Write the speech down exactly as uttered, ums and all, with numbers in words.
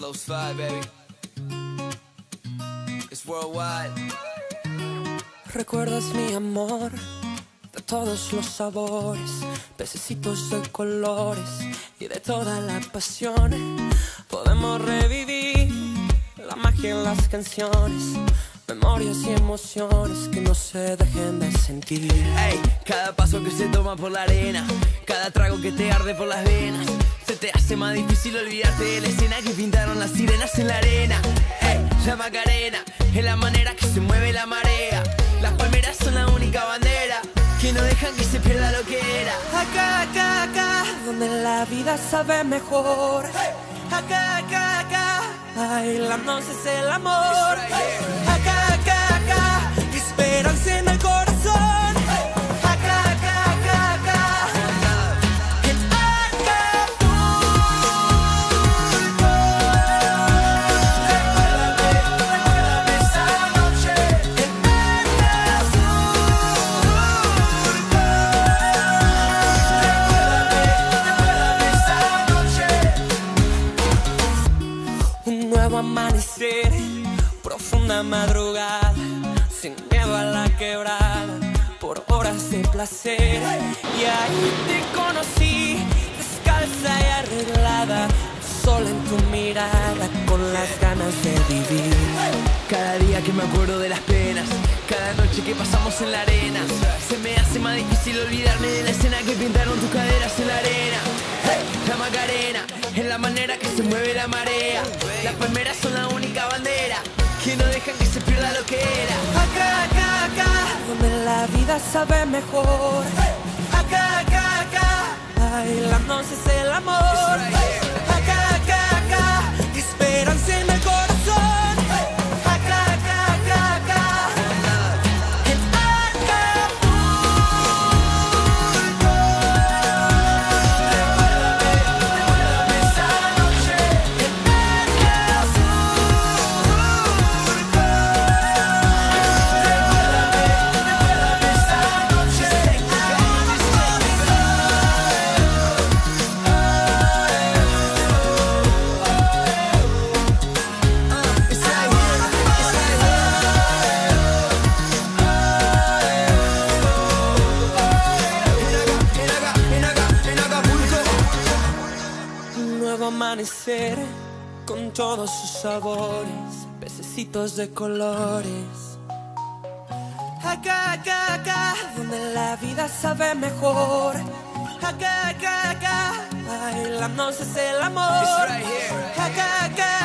Slow slide, baby. It's worldwide. Recuerdas mi amor de todos los sabores, pececitos de colores y de toda la pasión. Podemos revivir la magia en las canciones, memorias y emociones que no se dejen de sentir. Ey, cada paso que se toma por la arena, cada trago que te arde por las venas, se te hace más difícil olvidarte de la escena que pintaron las sirenas en la arena. Ey, la Macarena es la manera que se mueve la marea. Las palmeras son la única bandera que no dejan que se pierda lo que era. Acá, acá, acá, donde la vida sabe mejor. Acá, acá, acá, bailándonos es el amor. Acá, acá, acá, esperanza en el corazón. Acá, acá, acá, acá, en Acapulco. Recuérdame, recuérdame esa noche en Acapulco. Un nuevo amanecer, profunda madrugada, sin miedo a la quebrada, por horas de placer. Y ahí te conocí, descalza y arreglada, sola en tu mirada, con las ganas de vivir. Cada día que me acuerdo de las penas, cada noche que pasamos en la arena, se me hace más difícil olvidarme de la escena que pintaron tus caderas en la arena. Hey, la Macarena es la manera que se mueve la marea. Las palmeras son la única bandera que no dejan que se pierda lo que era. Acá, acá, acá, donde la vida sabe mejor. Acá, acá, acá, bailándonos es el amor. Acá, acá, acá, esperanza en el corazón. Acá, acá, acá, acá, en Acapulco. Recuérdame, recuérdame esa noche en Acapulco. Recuérdame, recuérdame esa noche en Un nuevo amanecer con todos sus sabores, pececitos de colores. Acá, acá, acá, donde la vida sabe mejor. Acá, acá, acá, bailándonos es el amor. Acá, acá,